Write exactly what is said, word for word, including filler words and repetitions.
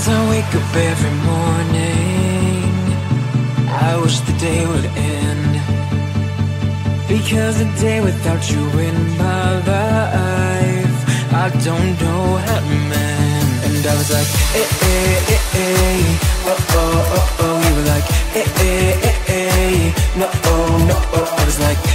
As I wake up every morning, I wish the day would end, because a day without you in my life, I don't know how to mend. And I was like, eh, eh, eh, eh, oh, oh, oh, oh. You were like, eh, eh, eh, eh, no, oh, no, oh. I was like,